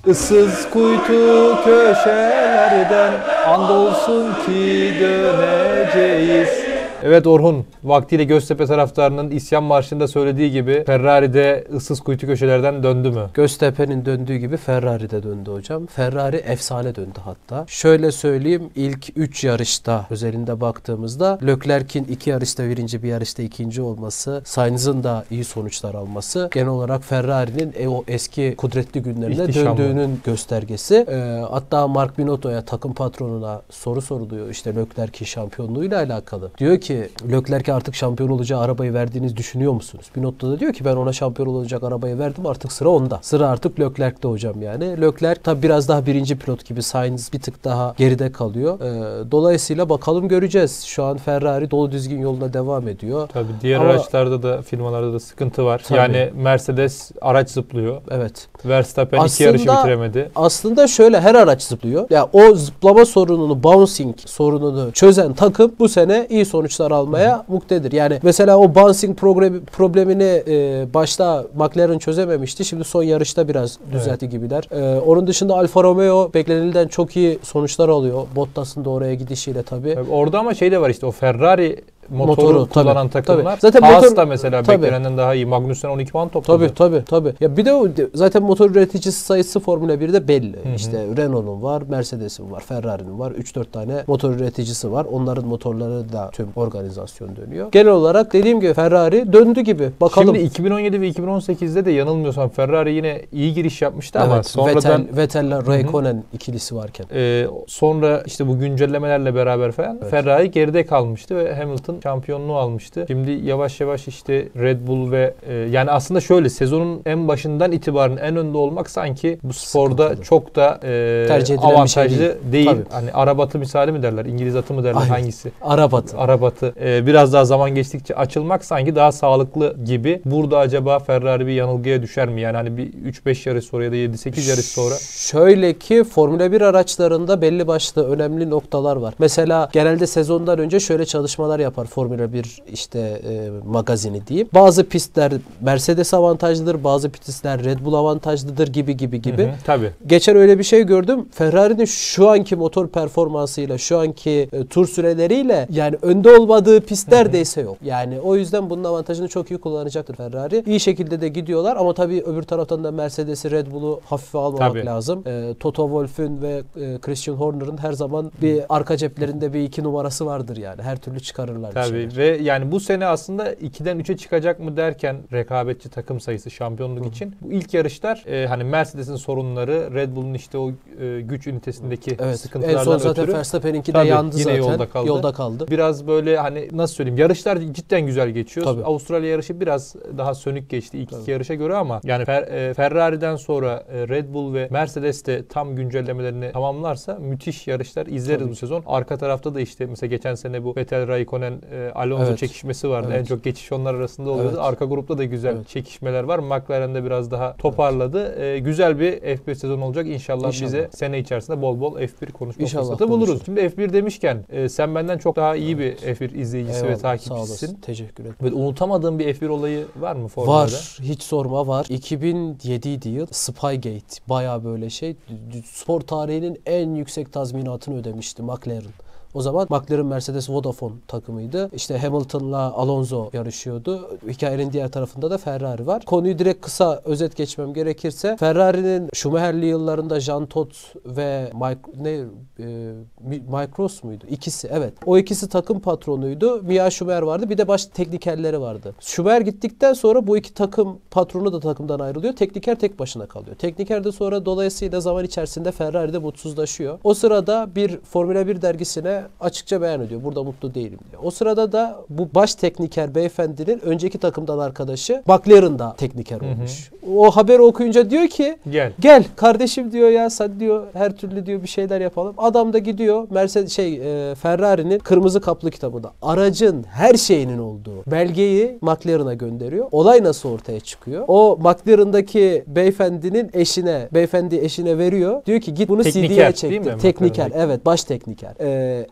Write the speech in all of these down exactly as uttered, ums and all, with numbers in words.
Issız kuytu köşelerden andolsun ki döneceğiz. Evet Orhun, vaktiyle Göztepe taraftarının isyan marşında söylediği gibi Ferrari'de ıssız kuytu köşelerden döndü mü? Göztepe'nin döndüğü gibi Ferrari'de döndü hocam. Ferrari efsane döndü hatta. Şöyle söyleyeyim, ilk üç yarışta özelinde baktığımızda Leclerc'in iki yarışta birinci, bir yarışta ikinci olması, Sainz'ın da iyi sonuçlar alması genel olarak Ferrari'nin e, o eski kudretli günlerine İhtişamlı. döndüğünün göstergesi. E, hatta Mark Binotto'ya, takım patronuna soru soruluyor işte Leclerc'in şampiyonluğuyla alakalı. Diyor ki Leclerc'e artık şampiyon olacağı arabayı verdiğinizi düşünüyor musunuz? Binotto da diyor ki ben ona şampiyon olacak arabayı verdim, artık sıra onda. Sıra artık Leclerc'te hocam yani. Leclerc tabi biraz daha birinci pilot gibi, Sainz bir tık daha geride kalıyor. Ee, dolayısıyla bakalım, göreceğiz. Şu an Ferrari dolu düzgün yoluna devam ediyor. Tabii diğer Ama, araçlarda da, firmalarda da sıkıntı var. Tabii. Yani Mercedes araç zıplıyor. Evet. Verstappen Aslında, iki yarışı bitiremedi. Aslında şöyle, her araç zıplıyor. Ya yani o zıplama sorununu, bouncing sorununu çözen takım bu sene iyi sonuçlar almaya Hı. muktedir. Yani mesela o bouncing problemini e, başta McLaren çözememişti. Şimdi son yarışta biraz düzeltti evet. gibiler. E, onun dışında Alfa Romeo beklenilden çok iyi sonuçlar alıyor. Bottas'ın da oraya gidişiyle tabii. tabii. Orada ama şey de var işte, o Ferrari motoru, motoru kullanan tabii, takımlar. Tabii. Zaten Haas motor, da mesela tabii. beklenenden daha iyi. Magnussen on iki puan topladı. Tabii tabii tabii. Ya bir de o, zaten motor üreticisi sayısı Formula birde belli. Hı hı. İşte Renault'un var, Mercedes'in var, Ferrari'nin var. üç dört tane motor üreticisi var. Onların motorları da tüm organizasyon dönüyor. Genel olarak dediğim gibi Ferrari döndü gibi. Bakalım. Şimdi iki bin on yedi ve iki bin on sekizde de yanılmıyorsam Ferrari yine iyi giriş yapmıştı evet, ama sonradan Vettel, Vettel'le Raikkonen hı hı. ikilisi varken. Ee, sonra işte bu güncellemelerle beraber falan evet. Ferrari geride kalmıştı ve Hamilton şampiyonluğu almıştı. Şimdi yavaş yavaş işte Red Bull ve e, yani aslında şöyle, sezonun en başından itibaren en önde olmak sanki bu sporda sıkıntılı. Çok da e, avantajlı şey değil. değil. Tabii. Hani araba atı misali mi derler, İngiliz atı mı derler, Aynen. hangisi? Araba atı. Araba atı. E, biraz daha zaman geçtikçe açılmak sanki daha sağlıklı gibi. Burada acaba Ferrari bir yanılgıya düşer mi? Yani hani bir üç beş yarış sonra ya da yedi sekiz yarış sonra. Şöyle ki Formula bir araçlarında belli başlı önemli noktalar var. Mesela genelde sezondan önce şöyle çalışmalar yapar Formula bir işte e, magazini diyeyim. Bazı pistler Mercedes avantajlıdır, bazı pistler Red Bull avantajlıdır gibi gibi gibi. Hı hı, tabii. Geçen öyle bir şey gördüm. Ferrari'nin şu anki motor performansıyla, şu anki e, tur süreleriyle yani önde olmadığı pist neredeyse yok. Yani o yüzden bunun avantajını çok iyi kullanacaktır Ferrari. İyi şekilde de gidiyorlar ama tabii öbür taraftan da Mercedes'i, Red Bull'u hafife almamak tabii. lazım. E, Toto Wolff'ün ve e, Christian Horner'ın her zaman bir arka ceplerinde bir iki numarası vardır yani. Her türlü çıkarırlar. Tabii ve yani bu sene aslında ikiden üçe çıkacak mı derken rekabetçi takım sayısı şampiyonluk Hı. için bu ilk yarışlar e, hani Mercedes'in sorunları, Red Bull'un işte o e, güç ünitesindeki evet. sıkıntılardan ötürü. En son zaten Verstappen'inki de yandı yine zaten. Yolda kaldı. Yolda kaldı. Biraz böyle hani nasıl söyleyeyim, yarışlar cidden güzel geçiyor. Tabii. Avustralya yarışı biraz daha sönük geçti ilk Tabii. iki yarışa göre ama yani Fer, e, Ferrari'den sonra e, Red Bull ve Mercedes de tam güncellemelerini tamamlarsa müthiş yarışlar izleriz Tabii. bu sezon. Arka tarafta da işte mesela geçen sene bu Vettel, Raikkonen, e, Alonso evet. çekişmesi vardı. Evet. En çok geçiş onlar arasında oluyordu. Evet. Arka grupta da güzel evet. çekişmeler var. McLaren de biraz daha toparladı. Evet. Ee, güzel bir F bir sezonu olacak. İnşallah, İnşallah bize sene içerisinde bol bol F bir konuşma İnşallah fırsatı buluruz. Konuşur. Şimdi F bir demişken e, sen benden çok daha iyi evet. bir F bir izleyicisi Eyvallah, ve takipçisisin. Teşekkür ederim. Böyle unutamadığın bir F bir olayı var mı Formula'da? Var. Hiç sorma var. iki bin yediydi yıl. Spygate. Bayağı böyle şey. Spor tarihinin en yüksek tazminatını ödemişti McLaren. O zaman McLaren Mercedes Vodafone takımıydı. İşte Hamilton'la Alonso yarışıyordu. Hikayenin diğer tarafında da Ferrari var. Konuyu direkt kısa özet geçmem gerekirse Ferrari'nin Schumacher'li yıllarında Jean Todt ve Mike, ne e, Micros muydu? İkisi evet. O ikisi takım patronuydu. Mia Schumacher vardı. Bir de baş teknikerleri vardı. Schumacher gittikten sonra bu iki takım patronu da takımdan ayrılıyor. Tekniker tek başına kalıyor. Tekniker de sonra dolayısıyla zaman içerisinde Ferrari'de mutsuzlaşıyor. O sırada bir Formula bir dergisine açıkça beyan ediyor. Burada mutlu değilim diyor. O sırada da bu baş tekniker beyefendinin önceki takımdan arkadaşı McLaren'da tekniker olmuş. Hı hı. O haberi okuyunca diyor ki gel. Gel kardeşim diyor ya, sen diyor her türlü diyor bir şeyler yapalım. Adam da gidiyor Mercedes şey e, Ferrari'nin kırmızı kaplı kitabında aracın her şeyinin olduğu belgeyi McLaren'a gönderiyor. Olay nasıl ortaya çıkıyor? O McLaren'daki beyefendinin eşine, beyefendi eşine veriyor. Diyor ki git bunu tekniker, C D'ye çektir. Tekniker, McLaren'daki? evet, baş tekniker. Ee,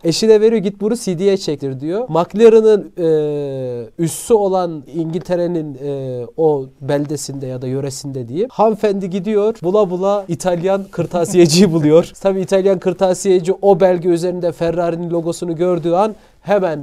Eşine veriyor, git bunu C D'ye çektir diyor. McLaren'ın e, üssü olan İngiltere'nin e, o beldesinde ya da yöresinde diyeyim. Hanımefendi gidiyor, bula bula İtalyan kırtasiyeciyi buluyor. Tabii İtalyan kırtasiyeci o belge üzerinde Ferrari'nin logosunu gördüğü an hemen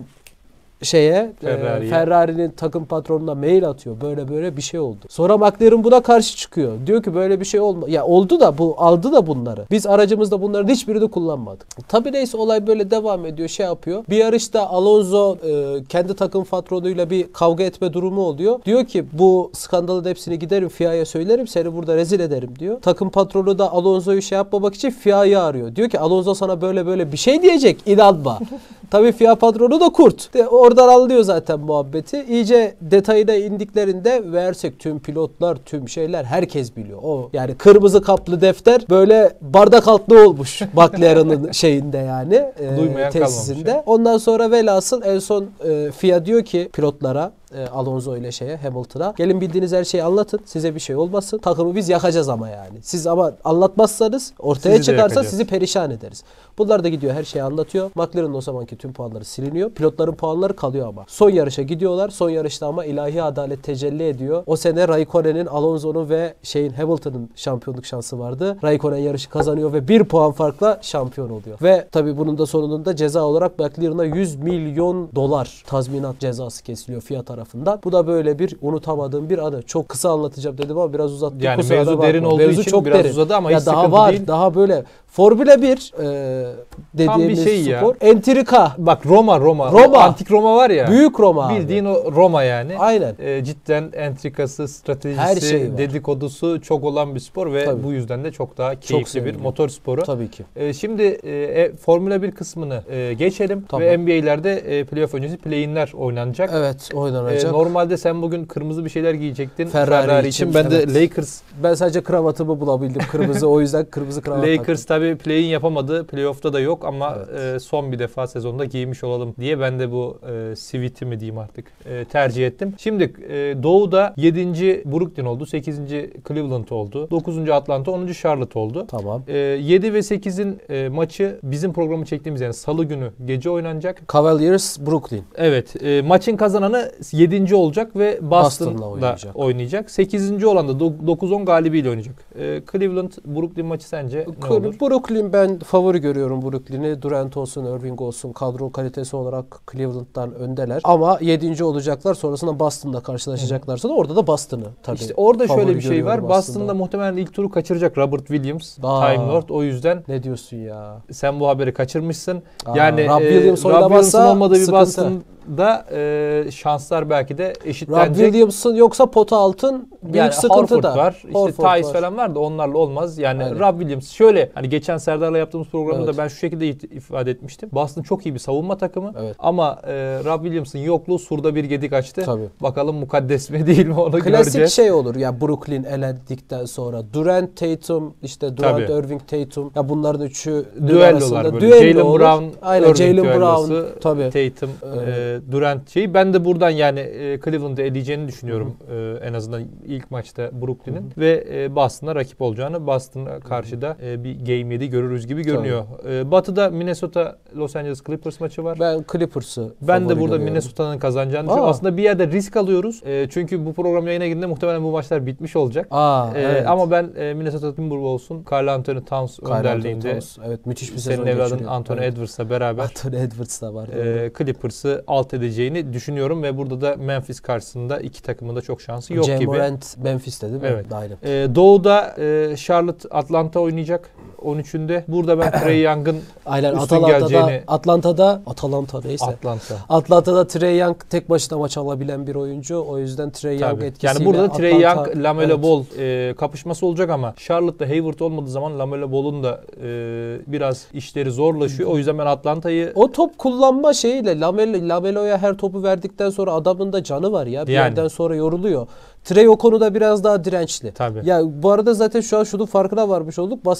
şeye Ferrari'ye. e, Ferrari'nin takım patronuna mail atıyor. Böyle böyle bir şey oldu. Sonra McLaren buna karşı çıkıyor. Diyor ki böyle bir şey olma. Ya oldu da bu aldı da bunları. Biz aracımızda bunların hiçbirini kullanmadık. Tabii neyse olay böyle devam ediyor. Şey yapıyor. Bir yarışta Alonso e, kendi takım patronuyla bir kavga etme durumu oluyor. Diyor ki bu skandalın hepsini giderim F I A'ya söylerim. Seni burada rezil ederim diyor. Takım patronu da Alonso'yu şey yapmamak için F I A'yı arıyor. Diyor ki Alonso sana böyle böyle bir şey diyecek. İnanma. Tabii F I A patronu da kurt. De, oradan anlıyor zaten muhabbeti. İyice detayına indiklerinde versek tüm pilotlar, tüm şeyler herkes biliyor. O yani kırmızı kaplı defter böyle bardak altlı olmuş McLaren'ın şeyinde yani e, Duymayan tesisinde. kalmamış. Ondan sonra velhasıl en son e, F I A diyor ki pilotlara e, Alonso ile şeye Hamilton'a gelin bildiğiniz her şeyi anlatın. Size bir şey olmasın. Takımı biz yakacağız ama yani. Siz ama anlatmazsanız ortaya Sizi de çıkarsa yakacağız. sizi perişan ederiz. Bunlar da gidiyor her şeyi anlatıyor. McLaren'ın o zamanki tüm puanları siliniyor. Pilotların puanları kalıyor ama. Son yarışa gidiyorlar. Son yarışta ama ilahi adalet tecelli ediyor. O sene Raikkonen'in, Alonso'nun ve şeyin Hamilton'ın şampiyonluk şansı vardı. Raikkonen yarışı kazanıyor ve bir puan farkla şampiyon oluyor. Ve tabii bunun da sonunda ceza olarak McLaren'a yüz milyon dolar tazminat cezası kesiliyor F I A tarafından. Bu da böyle bir unutamadığım bir anı. Çok kısa anlatacağım dedim ama biraz uzattık. Yani Kusura mevzu bakma. derin olduğu Mevzu için çok biraz derin. uzadı ama ya hiç daha sıkıntı var, değil. daha böyle Formula bir e, dediğimiz şey ya. spor. Entrika. Bak Roma Roma. Roma. O antik Roma var ya. Büyük Roma abi. Bildiğin o Roma yani. Aynen. E, cidden entrikası, stratejisi, Her şey var. dedikodusu çok olan bir spor ve Tabii. bu yüzden de çok daha keyifli bir seviliyor. motor sporu. Tabii ki. E, şimdi e, e, Formula bir kısmını e, geçelim Tamam. ve N B A'lerde e, playoff öncesi play-inler oynanacak. Evet, E, oynanacak. normalde sen bugün kırmızı bir şeyler giyecektin Ferrari Ferrari, için, için. Ben evet. de Lakers Ben sadece kravatımı bulabildim kırmızı. O yüzden kırmızı kravat Lakers taktım. tabii play-in yapamadı. Playoff'ta da yok ama Evet. e, son bir defa sezonda giymiş olalım diye ben de bu e, siviti mi diyeyim artık e, tercih ettim. Şimdi e, Doğu'da yedinci Brooklyn oldu. sekizinci Cleveland oldu. dokuzuncu Atlanta, onuncu Charlotte oldu. Tamam. E, yedi ve sekizin e, maçı bizim programı çektiğimiz yani salı günü gece oynanacak. Cavaliers Brooklyn. Evet. E, maçın kazananı yedinci olacak ve Boston'la Boston'la oynayacak. oynayacak. sekizinci olan da dokuz on galibiyle oynayacak. E, Cleveland Brooklyn maçı sence ne olur? Brooklyn ben favori görüyorum Brooklyn'i. Durant olsun, Irving olsun kadro kalitesi olarak Cleveland'dan öndeler. Ama yedinci olacaklar. Sonrasında Boston'la karşılaşacaklarsa da orada da Boston'ı tabii. İşte orada favori şöyle bir şey var. görüyorum Boston'da aslında. muhtemelen ilk turu kaçıracak Robert Williams, Aa. Time Lord. O yüzden Ne diyorsun ya? sen bu haberi kaçırmışsın. Aa, yani Rob e, Williams Rob oynamazsa Williams'ın olmadığı bir sıkıntı. Boston'da e, şanslar belki de Rob eşitlenecek. Williams'ın yoksa pota altın büyük Yani sıkıntı Horford da. var, işte Horford Thais var. falan var da onlarla olmaz. Yani Aynen. Rob Williams şöyle hani geçen Serdar'la yaptığımız programda Evet. ben şu şekilde it- ifade etmiştim. Boston çok iyi bir savunma takımı Evet. ama e, Rob Williams'ın yokluğu surda bir gedik açtı. Tabii. Bakalım mukaddes mi değil mi onu Klasik göreceğiz. şey olur ya Brooklyn elendikten sonra Durant, Tatum, işte Durant, Tabii. Irving, Tatum. Ya bunların üçü Düellolar böyle. düello Jaylen olur. Brown, Aynen Irving Jaylen düellosu, Brown tabii. Tatum, Ee, e, Durant şeyi. Ben de buradan yani e, Cleveland'ı eleyeceğini düşünüyorum. E, en azından ilk maçta Brooklyn'in ve e, Boston'a rakip olacağını. Boston'a karşı da e, bir game yedi görürüz gibi görünüyor. E, Batı'da Minnesota Los Angeles Clippers maçı var. Ben Clippers'ı Ben de favori burada görüyorum. Minnesota'nın kazanacağını Aa. düşünüyorum. Aslında bir yerde risk alıyoruz. E, çünkü bu program yayına girdiğinde muhtemelen bu maçlar bitmiş olacak. Aa, E, evet. Ama ben e, Minnesota Timberwolves'un Karl Anthony Towns Kyle Anthony önderliğinde Towns. Evet müthiş bir sezon senin evladın geçiriyor. Anthony Evet. Edwards'la beraber Anthony Edwards da var. e, Clippers'ı alt edeceğini düşünüyorum ve burada da Memphis karşısında iki takımın da çok şansı yok Jay gibi. Morant Memphis'te değil mi? Evet. Aynen. E, Doğu'da e, Charlotte Atlanta oynayacak on üçünde. Burada ben Trae Young'ın Aynen üstün Atalanta'da geleceğini- Atlanta'da Atalanta neyse. Atlanta. Atlanta'da Trae Young tek başına maç alabilen bir oyuncu. O yüzden Trae Young Tabii. etkisiyle Yani burada da Trae Atlanta- Young, Lamelo Evet. Ball e, kapışması olacak ama Charlotte'da Hayward olmadığı zaman Lamelo Ball'un da e, biraz işleri zorlaşıyor. O yüzden ben Atlanta'yı O top kullanma şeyiyle Lamelo, Lamelo'ya her topu verdikten sonra adamın da canı var ya. Bir Yani. yerden sonra yoruluyor. Trae o konuda biraz daha dirençli. Tabii. Ya bu arada zaten şu an şunun farkına varmış olduk. Basketbolda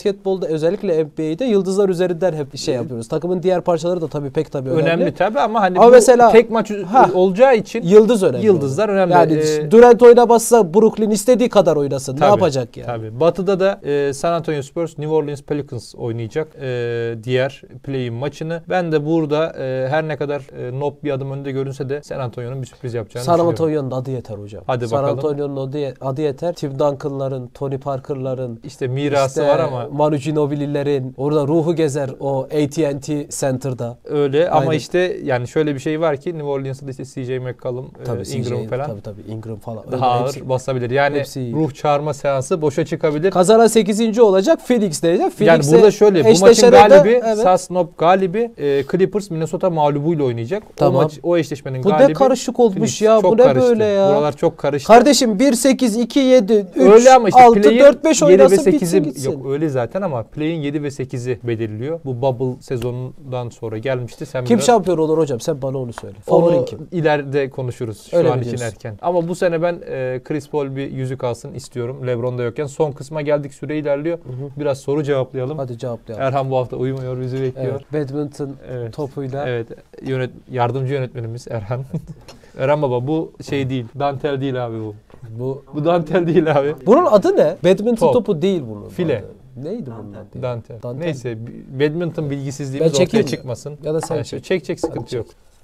özellikle N B A'de yıldızlar üzerinden hep şey yapıyoruz. Takımın diğer parçaları da tabii pek tabii önemli. Önemli tabii ama hani ama bu mesela, tek maç ha, olacağı için yıldız önemli. Yıldızlar önemli. Yani ee, Durant oynamazsa Brooklyn istediği kadar oynasın. Tabii, ne yapacak yani? Tabii. Batı'da da e, San Antonio Spurs, New Orleans Pelicans oynayacak e, diğer play-in maçını. Ben de burada e, her ne kadar e, Nob bir adım önde görünse de San Antonio'nun bir sürpriz yapacağını San düşünüyorum. Antonio'nun adı yeter hocam. Hadi San bakalım. Antonio'nun adı, adı yeter. Tim Duncan'ların, Tony Parker'ların, İşte mirası işte var ama Manu Ginobili'lerin orada ruhu gezer o A T and T Center'da. öyle ama Aynen. işte yani şöyle bir şey var ki New Orleans'da da işte C J McCollum, Tabii e, Ingram C J, falan tabii tabii Ingram falan. daha Öyle ağır hepsi. basabilir. Yani hepsi iyi. ruh çağırma seansı boşa çıkabilir. Kazanan sekizinci olacak Phoenix diyecek. Yani Phoenix'e burada şöyle bu maçın eşleşene de- galibi evet. Sasnop galibi e, Clippers Minnesota mağlubuyla oynayacak. Tamam. O maç o eşleşmenin Bu galibi ne karışık olmuş Phoenix. ya. Çok Bu ne karıştı. böyle ya? Buralar çok karıştı. Kardeşim bir sekiz, iki yedi, üç, Öyle ama işte altı, play'in dört, beş yedi ve oynasın sekizi bitsin gitsin. yok öyle zaten ama play'in yedi ve sekizi belirliyor. Bu bubble sezonundan sonra gelmişti. Sen Kim biraz şampiyon olur hocam? Sen bana onu söyle. Favorin onu kim? ileride konuşuruz. Şu Öyle an mi için diyorsun? erken. Ama bu sene ben e, Chris Paul bir yüzük alsın istiyorum. LeBron da yokken. Son kısma geldik. Süre ilerliyor. Hı hı. Biraz soru cevaplayalım. Hadi cevaplayalım. Erhan bu hafta uyumuyor. Bizi bekliyor. Evet. Badminton Evet. topuyla. Evet. Yönet yardımcı yönetmenimiz Erhan. Erhan baba bu şey değil. Dantel değil abi bu. Bu Bu dantel değil abi. bunun adı ne? Badminton Top. topu değil bunun. File. adı. Neydi bunun adı? Dantel. Dantel. Neyse badminton bilgisizliğimiz Ben çekeyim ortaya mi? çıkmasın. Ya da sen Yani çek. çek çek sıkıntı Hadi yok.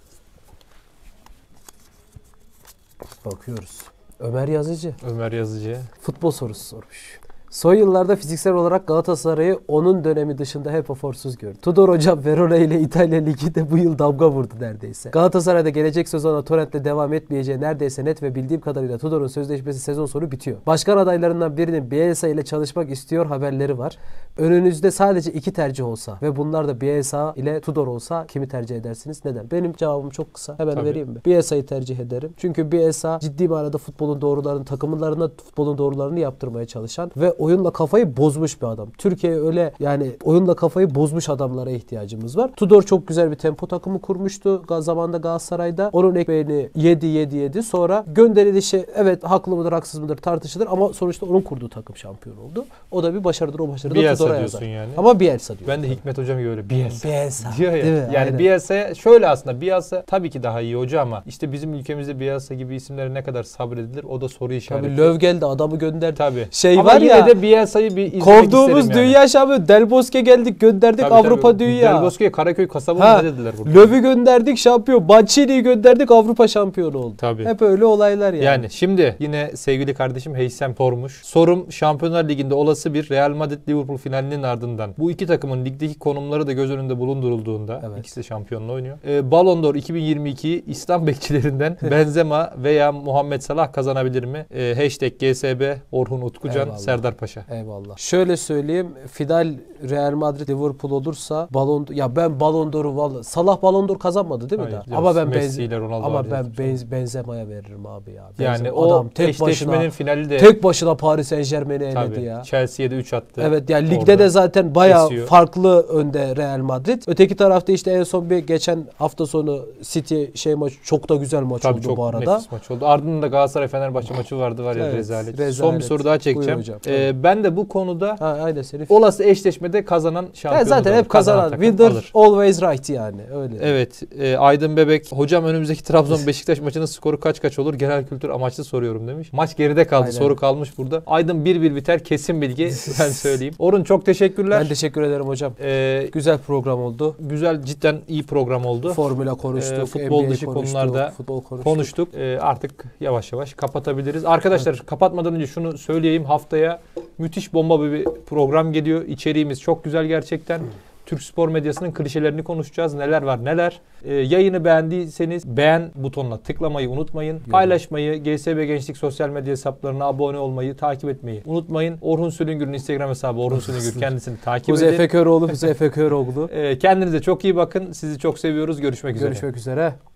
Bakıyoruz. Ömer Yazıcı. Ömer Yazıcı. Futbol sorusu sormuş. Son yıllarda fiziksel olarak Galatasaray'ı onun dönemi dışında hep eforsuz gördü. Tudor hocam Verona ile İtalya Ligi'de bu yıl damga vurdu neredeyse. Galatasaray'da gelecek sezona Torrent'le devam etmeyeceği neredeyse net ve bildiğim kadarıyla Tudor'un sözleşmesi sezon sonu bitiyor. Başkan adaylarından birinin Bielsa ile çalışmak istiyor haberleri var. Önünüzde sadece iki tercih olsa ve bunlar da Bielsa ile Tudor olsa kimi tercih edersiniz? Neden? Benim cevabım çok kısa. Hemen Tabii. vereyim mi? Bielsa'yı tercih ederim. Çünkü Bielsa ciddi manada futbolun doğrularını, takımlarına futbolun doğrularını yaptırmaya çalışan ve oyunla kafayı bozmuş bir adam. Türkiye'ye öyle yani oyunla kafayı bozmuş adamlara ihtiyacımız var. Tudor çok güzel bir tempo takımı kurmuştu zamanında Galatasaray'da. Onun ekmeğini yedi yedi yedi. Sonra gönderilişi evet haklı mıdır haksız mıdır tartışılır ama sonuçta onun kurduğu takım şampiyon oldu. O da bir başarıdır. O başarı da Bielsa Tudor'a diyorsun yazar. yani. Ama Bielsa diyor. Ben de Hikmet hocam gibi öyle Bielsa. Bielsa. Diyor ya. Değil mi? Yani Aynen. Bielsa'ya şöyle aslında Bielsa tabii ki daha iyi hoca ama işte bizim ülkemizde Bielsa gibi isimlere ne kadar sabredilir o da soru işareti. Tabii Löw geldi adamı gönderdi. Tabii. Şey ama var yine ya, de Bielsa'yı bir izlemek kovduğumuz isterim yani. dünya şampiyonu Del Bosque geldik gönderdik Tabii, Avrupa tabii. dünya. Del Bosque'ye Karaköy kasabı Ha, mı ne dediler burada? Löw'ü gönderdik şampiyon. Mancini'yi gönderdik Avrupa şampiyonu oldu. Tabii. Hep öyle olaylar yani. Yani şimdi yine sevgili kardeşim Heysem sormuş. Sorum Şampiyonlar Ligi'nde olası bir Real Madrid-Liverpool finalinin ardından bu iki takımın ligdeki konumları da göz önünde bulundurulduğunda Evet. ikisi de şampiyonla oynuyor. Ee, Ballon d'Or iki bin yirmi iki İslam bekçilerinden Benzema veya Muhammed Salah kazanabilir mi? Ee, hashtag G S B Orhun Utkucan Eyvallah. Serdar Paşa. Eyvallah. Şöyle söyleyeyim. Final Real Madrid Liverpool olursa Ballon ya ben Ballon d'Or'u vallahi Salah Ballon d'Or kazanmadı değil mi Hayır, daha? Ama ben Messi Benz ile Ronaldo ama var ben zaten. Benz Benzema'ya veririm abi ya. Yani Benzema- o adam tek eşleşmenin başına finali de tek başına Paris Saint-Germain'i eledi tabii, ya. Chelsea'ye de üç attı. Evet yani ligde Orada de zaten bayağı kesiyor. farklı önde Real Madrid. Öteki tarafta işte en son bir geçen hafta sonu City şey maç çok da güzel maç Tabii oldu çok bu arada. nefis maç oldu. Ardından da Galatasaray Fenerbahçe maçı vardı var ya Evet, rezalet. rezalet. Son bir soru daha çekeceğim. Buyur hocam, Ee, ben de bu konuda Ha, aynen senin. olası eşleşmede kazanan şampiyon Ya zaten olur. hep kazanan. takım Winner alır. always right yani. Öyle. Evet. e, Aydın Bebek. Hocam önümüzdeki Trabzon Beşiktaş maçının skoru kaç kaç olur? Genel kültür amaçlı soruyorum demiş. Maç geride kaldı. Aynen. Soru kalmış burada. Aydın bir bir biter. Kesin bilgi. Ben söyleyeyim. Orhun çok teşekkürler. Ben teşekkür ederim hocam. Ee, Güzel program oldu. güzel cidden iyi program oldu. Formula konuştuk. Ee, futbol N B A dışı konuştuk, konularda futbol konuştuk. Konuştuk. Ee, artık yavaş yavaş kapatabiliriz. Arkadaşlar kapatmadan önce şunu söyleyeyim. Haftaya müthiş bomba bir program geliyor. İçeriğimiz çok güzel gerçekten. Türk spor medyasının klişelerini konuşacağız. Neler var neler. Ee, yayını beğendiyseniz beğen butonuna tıklamayı unutmayın. Paylaşmayı, G S B Gençlik sosyal medya hesaplarına abone olmayı, takip etmeyi unutmayın. Orhun Sülüngür'ün Instagram hesabı Orhun Sülüngür. Kendisini takip edin. Huzeyfe Köroğlu, Huzeyfe Köroğlu. Ee, kendinize çok iyi bakın. Sizi çok seviyoruz. Görüşmek üzere. Görüşmek üzere.